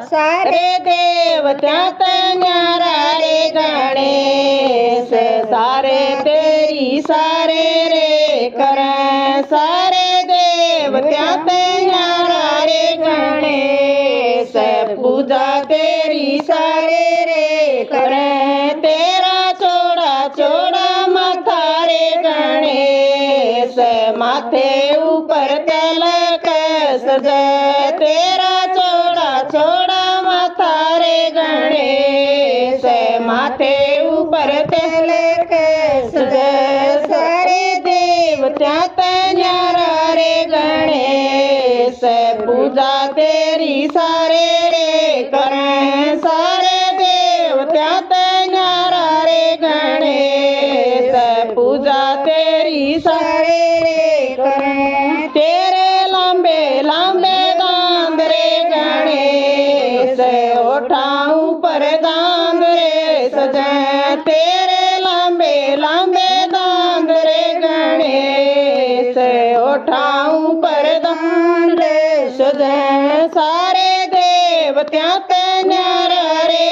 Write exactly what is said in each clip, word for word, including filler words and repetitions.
सारे देवता न्यारा रे गणेश सारे तेरी सारे रे करें सारे देवता न्यारा रे गणेश पूजा तेरी सारे रे करें तेरा चौड़ा चौड़ा माथा रे गणेश माथे ऊपर तिलक सजे तेरा चौड़ा चौड़ा माथा रे गणेश माथे ऊपर तिलक सजे सारे देवता न्यारा रे गणेश पूजा तेरी सारे रे करें सारे देवता न्यारा रे गणेश पूजा तेरी सारे रे करें तेरे लंबे लंबे दांद रे गणेश उठाऊं पर दांद रे सजे तेरे लंबे लंबे दांद रे गणेश उठाऊं पर दांद रे सजे सारे देवता न्यारा रे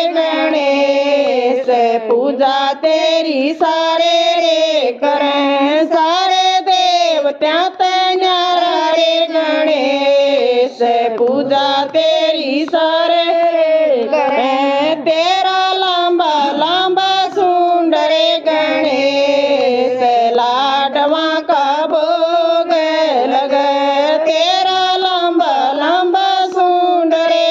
गणेश पूजा तेरी सारे रे करें सारे देवता न्यारा रे गणेश पूजा तेरी सारे रे करें तेरा लंबा लंबा सूंड रे गणेश लाडवा का भोग लगे तेरा लंबा लंबा सूंड रे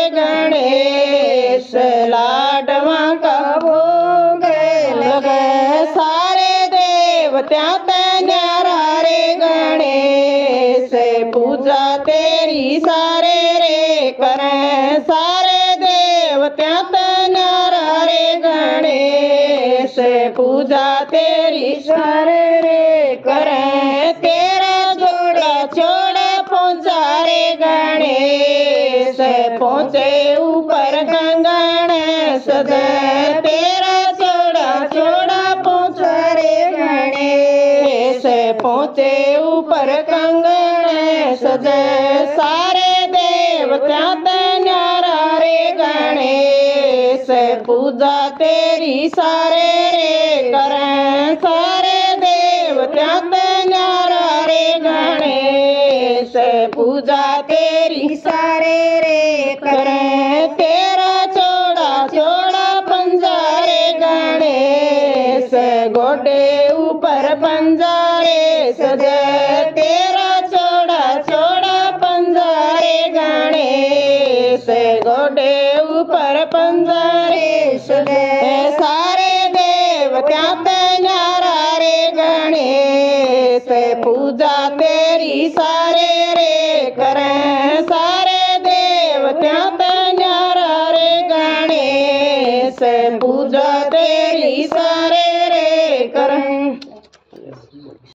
गणेश लाडवा का भोग लगे सारे देवता न्यारा रे गणेश पूजा तेरी सारे रे करें सारे देवता न्यारा रे गणेश पूजा तेरी सारे रे करें तेरा जोड़ा चौड़ा पहुँचा रे गणेश पहुँचे ऊपर कंगन सजे तेरा चौड़ा चौड़ा पहुँचा रे गणेश पहुँचे ऊपर कंगन सजे सारे देवता न्यारा रे गणेश पूजा तेरी सारे रे करें सारे देवता न्यारा रे गणेश पूजा तेरी सारे रे करें तेरा चौड़ा चौड़ा पंजा रे गणेश गोडे ऊपर पंजा रे सजे तेरा चौड़ा चौड़ा पंजा रे गणेश गोडे ऊपर पंजा रे सजे सारे देवता न्यारा रे गणेश पूजा तेरी सारे रे करें सारे देवता न्यारा रे गणेश पूजा तेरी सारे